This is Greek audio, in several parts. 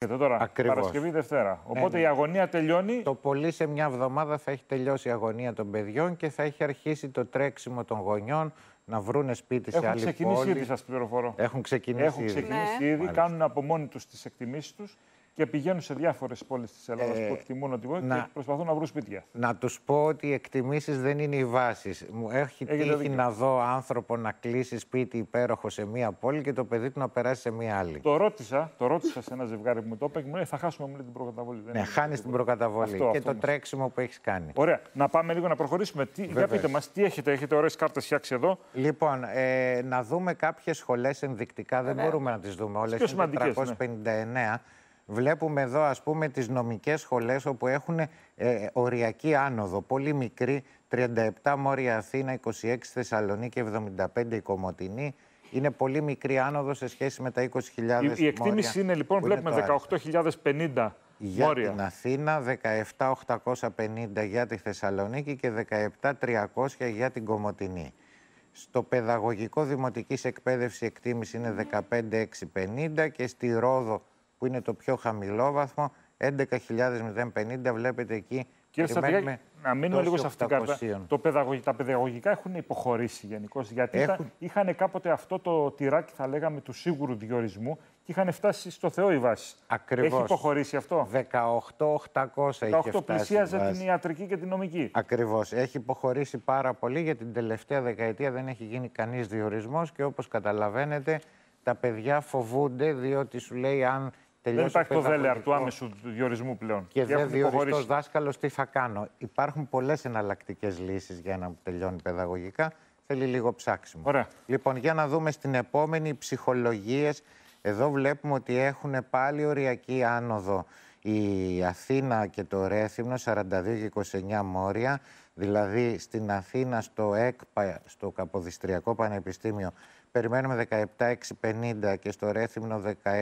Και τώρα, Ακριβώς. Παρασκευή, Δευτέρα. Οπότε η αγωνία τελειώνει. Το πολύ σε μια εβδομάδα θα έχει τελειώσει η αγωνία των παιδιών και θα έχει αρχίσει το τρέξιμο των γονιών να βρούνε σπίτι σε άλλη πόλη. Έχουν ξεκινήσει ήδη, σας πληροφορώ. Έχουν ξεκινήσει ήδη, κάνουν από μόνοι τους τις εκτιμήσεις τους και πηγαίνουν σε διάφορες πόλεις της Ελλάδας που εκτιμούν ότι μπορεί και προσπαθούν να βρουν σπίτια. Να τους πω ότι οι εκτιμήσεις δεν είναι οι βάσεις. Μου έχει τύχει να δω άνθρωπο να κλείσει σπίτι υπέροχο σε μία πόλη και το παιδί του να περάσει σε μία άλλη. Το ρώτησα σε ένα ζευγάρι που μου το είπε και μου λέει: θα χάσουμε την προκαταβολή. Ναι, χάνεις την προκαταβολή και το τρέξιμο που έχεις κάνει. Ωραία. Να πάμε λίγο να προχωρήσουμε. Για πείτε μας, τι έχετε ωραίες κάρτες φτιάξει εδώ. Λοιπόν, να δούμε κάποιες σχολές ενδεικτικά. Δεν μπορούμε να τις δούμε όλες. Είναι 459. Βλέπουμε εδώ, ας πούμε, τις νομικές σχολές όπου έχουν οριακή άνοδο, πολύ μικρή, 37 Μόρια Αθήνα, 26 Θεσσαλονίκη, 75 η Κομοτηνή. Είναι πολύ μικρή άνοδο σε σχέση με τα 20.000 Η εκτίμηση είναι λοιπόν, βλέπουμε 18.050 για την Αθήνα, 17.850 για τη Θεσσαλονίκη και 17.300 για την Κομοτηνή. Στο παιδαγωγικό δημοτικής εκπαίδευση εκτίμηση είναι 15.650 και στη Ρόδο, που είναι το πιο χαμηλό βαθμό, 11.050. Βλέπετε εκεί. Κύριε Στρατηγάκη, να μείνουμε λίγο σε αυτήν την κάρτα. Τα παιδαγωγικά έχουν υποχωρήσει γενικώς, γιατί είχαν κάποτε αυτό το τυράκι, θα λέγαμε, του σίγουρου διορισμού και είχαν φτάσει στο Θεό οι βάσεις. Ακριβώς. Έχει υποχωρήσει αυτό. 18.800 είχε φτάσει. Πλησίαζε την ιατρική και την νομική. Ακριβώς. Έχει υποχωρήσει πάρα πολύ, γιατί την τελευταία δεκαετία δεν έχει γίνει κανείς διορισμός και όπως καταλαβαίνετε τα παιδιά φοβούνται, διότι σου λέει αν δεν υπάρχει το δέλεαρ του άμεσου διορισμού πλέον. Και δεν διοριστός δάσκαλος, τι θα κάνω. Υπάρχουν πολλές εναλλακτικές λύσεις για να τελειώνει παιδαγωγικά. Θέλει λίγο ψάξιμο. Ωραία. Λοιπόν, για να δούμε στην επόμενη ψυχολογίες. Εδώ βλέπουμε ότι έχουν πάλι οριακή άνοδο η Αθήνα και το Ρέθυμνο, 42 και 29 Μόρια. Δηλαδή στην Αθήνα, στο ΕΚΠΑ, στο Καποδιστριακό Πανεπιστήμιο, περιμένουμε 17.650 και στο Ρέθυμνο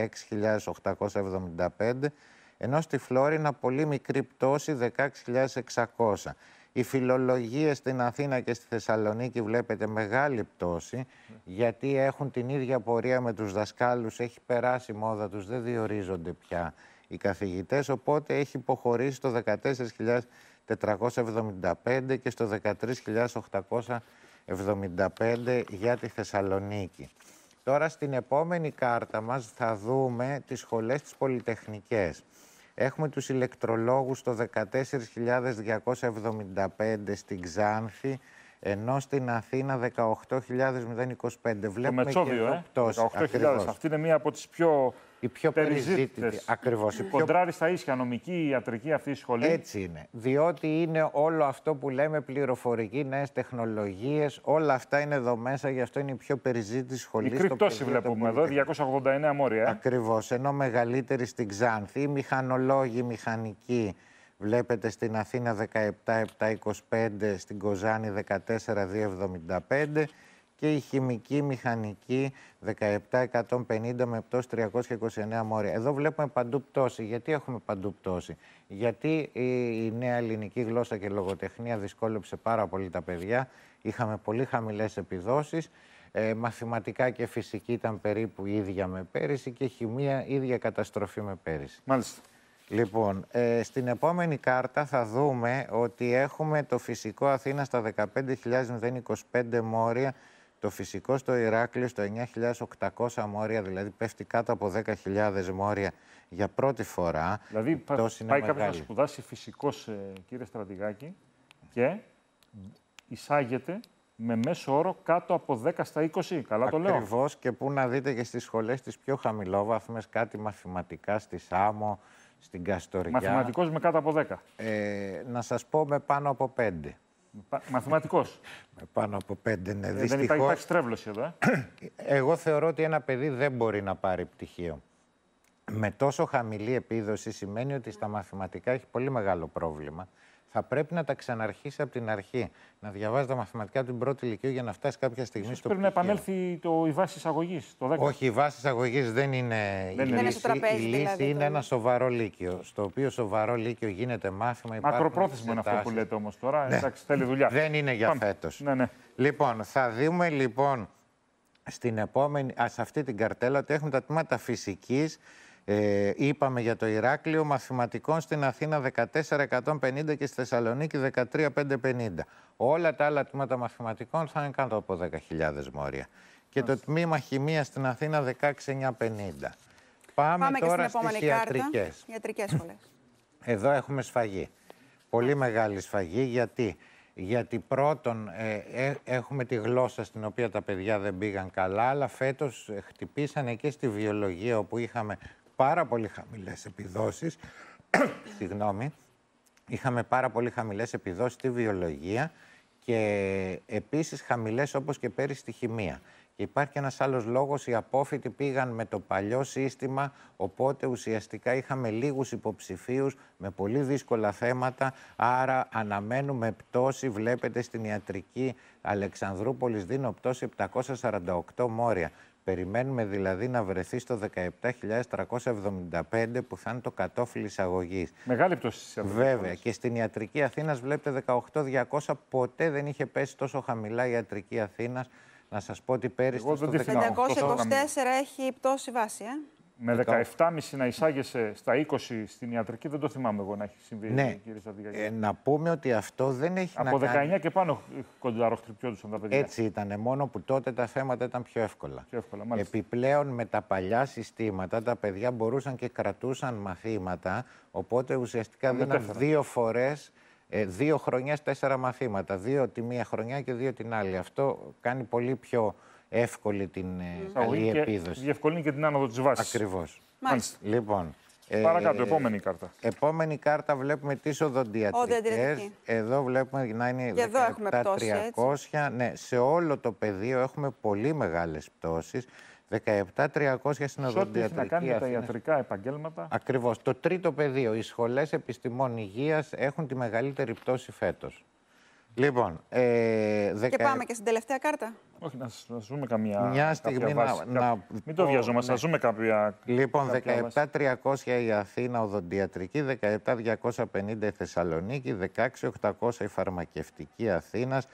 16.875, ενώ στη Φλόρινα πολύ μικρή πτώση, 16.600. Οι φιλολογίες στην Αθήνα και στη Θεσσαλονίκη βλέπετε μεγάλη πτώση, γιατί έχουν την ίδια πορεία με τους δασκάλους, έχει περάσει η μόδα τους, δεν διορίζονται πια οι καθηγητές, οπότε έχει υποχωρήσει στο 14.475 και στο 13.875 για τη Θεσσαλονίκη. Τώρα στην επόμενη κάρτα μας θα δούμε τις σχολές τις πολυτεχνικές. Έχουμε τους ηλεκτρολόγους στο 14.275 στην Ξάνθη, ενώ στην Αθήνα 18.025. Βλέπουμε και εδώ πτώση. 18.000. Αυτή είναι μία από τις πιο περιζήτητες. Ακριβώς. Κοντράρει στα ίσια νομική, ιατρική αυτή η σχολή. Έτσι είναι. Διότι είναι όλο αυτό που λέμε πληροφορική, νέες τεχνολογίες, όλα αυτά είναι εδώ μέσα, γι' αυτό είναι η πιο περιζήτητη σχολή. Μικρή πτώση βλέπουμε εδώ, 289 Μόρια. Ακριβώς, ενώ μεγαλύτερη στην Ξάνθη. Οι μηχανολόγοι, μηχανικοί, βλέπετε στην Αθήνα 17.725, στην Κοζάνη 14.275 και η χημική μηχανική 17.150 με πτώση 329 Μόρια. Εδώ βλέπουμε παντού πτώση. Γιατί έχουμε παντού πτώση? Γιατί η νέα ελληνική γλώσσα και λογοτεχνία δυσκόλεψε πάρα πολύ τα παιδιά. Είχαμε πολύ χαμηλές επιδόσεις. Μαθηματικά και φυσική ήταν περίπου ίδια με πέρυσι και χημεία ίδια καταστροφή με πέρυσι. Μάλιστα. Λοιπόν, στην επόμενη κάρτα θα δούμε ότι έχουμε το φυσικό Αθήνα στα 15.025 Μόρια, το φυσικό στο Ηράκλειο στο 9.800 Μόρια, δηλαδή πέφτει κάτω από 10.000 Μόρια για πρώτη φορά. Δηλαδή πάει κάποιος να σπουδάσει φυσικός, κύριε Στρατηγάκη, και εισάγεται με μέσο όρο κάτω από 10 στα 20. Καλά το λέω. Ακριβώς, και που να δείτε και στις σχολές τις πιο χαμηλόβαθμες, κάτι μαθηματικά στη Σάμο, στην Καστοριά. Μαθηματικός με κάτω από 10. Να σας πω με πάνω από 5. Μαθηματικός. Με πάνω από 5, ναι. Δεν υπάρχει στρέβλωση εδώ. Εγώ θεωρώ ότι ένα παιδί δεν μπορεί να πάρει πτυχίο. Με τόσο χαμηλή επίδοση σημαίνει ότι στα μαθηματικά έχει πολύ μεγάλο πρόβλημα. Θα πρέπει να τα ξαναρχίσει από την αρχή. Να διαβάζει τα μαθηματικά από την πρώτη ηλικίου για να φτάσει κάποια στιγμή στο πτυχίο. Πρέπει να επανέλθει η βάση εισαγωγής, το 10. Όχι, η βάση εισαγωγής δεν είναι η λύση. Η λύση είναι ένα σοβαρό λύκειο. Στο οποίο σοβαρό λύκειο γίνεται μάθημα. Μακροπρόθεσμο είναι αυτό που λέτε όμως τώρα. Ναι. Εντάξει, θέλει δουλειά. Δεν είναι για φέτος. Ναι. Λοιπόν, θα δούμε λοιπόν στην επόμενη, σε αυτή την καρτέλα ότι έχουμε τα τμήματα φυσικής Είπαμε για το Ηράκλειο, μαθηματικών στην Αθήνα 14.150 και στη Θεσσαλονίκη 13.550. Όλα τα άλλα τμήματα μαθηματικών θα είναι κάτω από 10.000 μόρια. Και το τμήμα χημεία στην Αθήνα 16.950. Πάμε τώρα στις ιατρικές. Ιατρικές σχολές. Εδώ έχουμε σφαγή. Πολύ μεγάλη σφαγή. Γιατί πρώτον έχουμε τη γλώσσα στην οποία τα παιδιά δεν πήγαν καλά, αλλά φέτος χτυπήσανε και στη βιολογία, όπου είχαμε πάρα πολύ χαμηλές επιδόσεις. Συγγνώμη. Είχαμε πάρα πολύ χαμηλές επιδόσεις στη βιολογία και επίσης χαμηλές όπως και πέρυσι στη χημεία. Και υπάρχει ένας άλλος λόγος, οι απόφοιτοι πήγαν με το παλιό σύστημα, οπότε ουσιαστικά είχαμε λίγους υποψηφίους με πολύ δύσκολα θέματα, άρα αναμένουμε πτώση, βλέπετε στην ιατρική Αλεξανδρούπολης δίνω πτώση 748 μόρια. Περιμένουμε δηλαδή να βρεθεί στο 17.375 που θα είναι το κατόφλι εισαγωγής. Μεγάλη πτώση. Βέβαια. Και στην ιατρική Αθήνας βλέπετε 18.200. Ποτέ δεν είχε πέσει τόσο χαμηλά η ιατρική Αθήνας. Να σας πω ότι πέρυσι το 524 έχει πτώση βάση, Με 17,5 να εισάγεσαι στα 20 στην ιατρική, δεν το θυμάμαι εγώ να έχει συμβεί. Ναι. Να πούμε ότι αυτό δεν έχει από να κάνει... 19 και πάνω κονταροχτυπιόντουσαν τα παιδιά. Έτσι ήταν, μόνο που τότε τα θέματα ήταν πιο εύκολα. Επιπλέον με τα παλιά συστήματα τα παιδιά μπορούσαν και κρατούσαν μαθήματα, οπότε ουσιαστικά δίναν 2 φορές, 2 χρονιές 4 μαθήματα. 2 τη μία χρονιά και 2 την άλλη. Αυτό κάνει πολύ πιο εύκολη την καλή επίδοση. Διευκολύνει και την άνοδο της βάσης. Ακριβώς. Μάλιστα. Λοιπόν, παρακάτω, επόμενη κάρτα. Επόμενη κάρτα βλέπουμε τις οδοντιατρικές. Εδώ βλέπουμε να είναι 17.300. Ναι, σε όλο το πεδίο έχουμε πολύ μεγάλες πτώσεις. 17.300 στην οδοντιατρική. Έχει να κάνει με τα ιατρικά επαγγέλματα. Ακριβώς. Το τρίτο πεδίο, οι σχολές επιστημών υγείας έχουν τη μεγαλύτερη πτώση φέτος. Λοιπόν, και πάμε και στην τελευταία κάρτα. Όχι, να ζούμε καμία. Μια στιγμή μην το βιαζόμαστε, να ζούμε κάποια. Λοιπόν, 17.300 η Αθήνα οδοντιατρική, 17.250 η Θεσσαλονίκη, 16.800 η φαρμακευτική Αθήνας,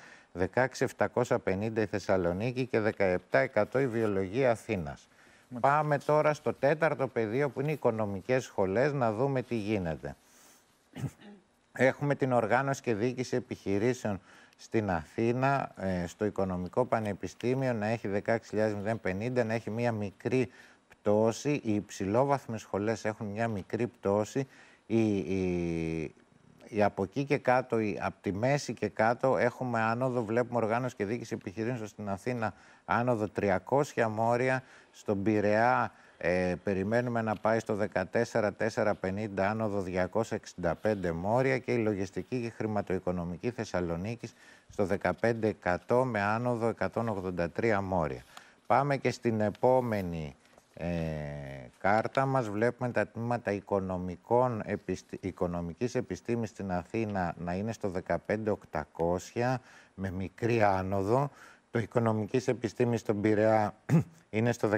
16.750 η Θεσσαλονίκη και 17.100 η βιολογία Αθήνας. Πάμε τώρα στο τέταρτο πεδίο που είναι οι οικονομικές σχολές, να δούμε τι γίνεται. Έχουμε την οργάνωση και διοίκηση επιχειρήσεων στην Αθήνα, στο Οικονομικό Πανεπιστήμιο, να έχει 16.050, να έχει μία μικρή πτώση. Οι υψηλόβαθμες σχολές έχουν μία μικρή πτώση. Οι από εκεί και κάτω, από τη μέση και κάτω, έχουμε άνοδο. Βλέπουμε οργάνωση και διοίκηση επιχειρήσεων στην Αθήνα, άνοδο 300 μόρια. Στον Πειραιά περιμένουμε να πάει στο 14.450, άνοδο 265 μόρια, και η λογιστική και χρηματοοικονομική Θεσσαλονίκης στο 15.100 με άνοδο 183 μόρια. Πάμε και στην επόμενη κάρτα μας. Βλέπουμε τα τμήματα οικονομικής επιστήμης στην Αθήνα να είναι στο 15.800 με μικρή άνοδο. Το οικονομικής επιστήμης στον Πειραιά είναι στο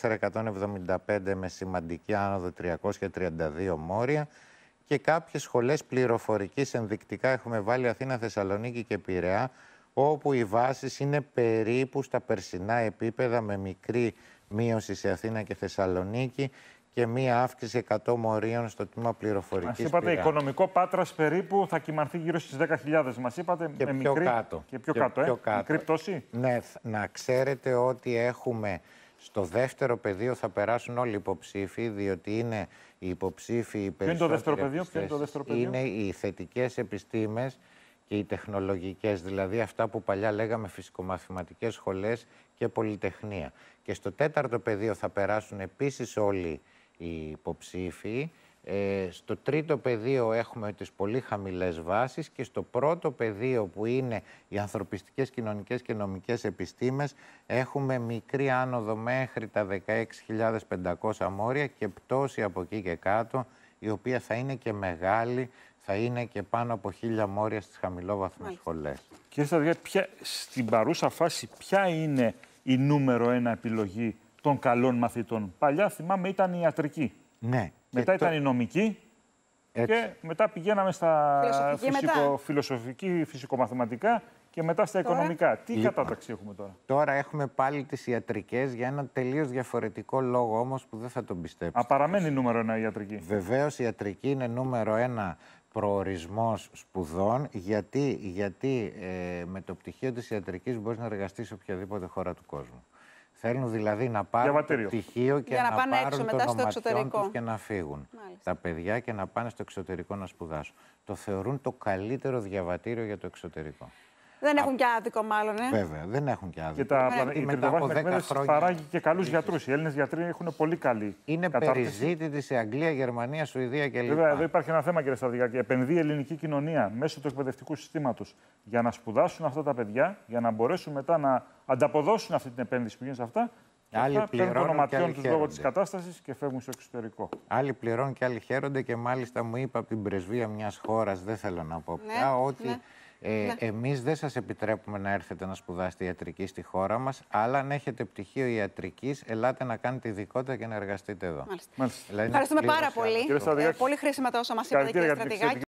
14.175 με σημαντική άνοδο 332 μόρια, και κάποιες σχολές πληροφορικής ενδεικτικά έχουμε βάλει Αθήνα, Θεσσαλονίκη και Πειραιά, όπου οι βάσεις είναι περίπου στα περσινά επίπεδα με μικρή μείωση σε Αθήνα και Θεσσαλονίκη και μία αύξηση 100 μορίων στο τμήμα πληροφορικής. Μας είπατε, οικονομικό Πάτρας περίπου θα κυμανθεί γύρω στις 10.000. Μας είπατε, και με πιο μικρή... κάτω. Και πιο κάτω, μικρή πτώση. Ναι, να ξέρετε ότι έχουμε στο δεύτερο πεδίο θα περάσουν όλοι οι υποψήφοι, διότι είναι οι υποψήφοι Ποιο είναι το δεύτερο πεδίο? Είναι οι θετικές επιστήμες και οι τεχνολογικές, δηλαδή αυτά που παλιά λέγαμε φυσικομαθηματικές σχολές και πολυτεχνία. Και στο τέταρτο πεδίο θα περάσουν επίσης όλοι οι υποψήφοι. Στο τρίτο πεδίο έχουμε τις πολύ χαμηλές βάσεις, και στο πρώτο πεδίο που είναι οι ανθρωπιστικές, κοινωνικές και νομικές επιστήμες έχουμε μικρή άνοδο μέχρι τα 16.500 μόρια και πτώση από εκεί και κάτω, η οποία θα είναι και μεγάλη, θα είναι και πάνω από 1.000 μόρια στις χαμηλόβαθμες σχολές. Κύριε Σταυριά, στην παρούσα φάση ποια είναι η νούμερο 1 επιλογή των καλών μαθητών? Παλιά θυμάμαι ήταν η ιατρική. Ναι. Μετά ήταν η νομική. Και μετά πηγαίναμε στα φιλοσοφική, φυσικομαθηματικά και μετά στα οικονομικά. Τι κατάταξη έχουμε τώρα? Τώρα έχουμε πάλι τις ιατρικές για ένα τελείως διαφορετικό λόγο όμως που δεν θα τον πιστέψετε. Παραμένει νούμερο 1 η ιατρική. Βεβαίως η ιατρική είναι νούμερο 1 προορισμός σπουδών. Γιατί με το πτυχίο της ιατρικής μπορείς να εργαστείς σε οποιαδήποτε χώρα του κόσμου. Θέλουν δηλαδή να πάρουν το πτυχίο και να πάρουν έξω, το ονοματιόν τους και να φύγουν. Μάλιστα. Τα παιδιά και να πάνε στο εξωτερικό να σπουδάσουν. Το θεωρούν το καλύτερο διαβατήριο για το εξωτερικό. Δεν έχουν και άδικο, μάλλον. Βέβαια, δεν έχουν και άδικο. Και η τριτοβάθμια εκπαίδευση παράγει και καλούς γιατρούς. Οι Έλληνες γιατροί έχουν πολύ καλή. Είναι περιζήτητη σε Αγγλία, Γερμανία, Σουηδία κλπ. Βέβαια, εδώ υπάρχει ένα θέμα, κύριε Σταυρικάκη. Επενδύει η ελληνική κοινωνία μέσω του εκπαιδευτικού συστήματος για να σπουδάσουν αυτά τα παιδιά, για να μπορέσουν μετά να ανταποδώσουν αυτή την επένδυση που γίνεται σε αυτά. Άλλοι πληρώνουν το ονοματιόν τους λόγω της κατάστασης και φεύγουν στο εξωτερικό. Άλλοι πληρώνουν και άλλοι χαίρονται και μάλιστα μου είπα από την πρεσβεία μιας χώρας, δεν θέλω να πω πια, ότι εμείς δεν σας επιτρέπουμε να έρθετε να σπουδάσετε ιατρική στη χώρα μας, αλλά αν έχετε πτυχίο ιατρικής, ελάτε να κάνετε ειδικότητα και να εργαστείτε εδώ. Μάλιστα. Ευχαριστούμε πάρα πολύ. Πολύ χρήσιμα τα όσα μας είπατε, κύριε Στρατηγάκη.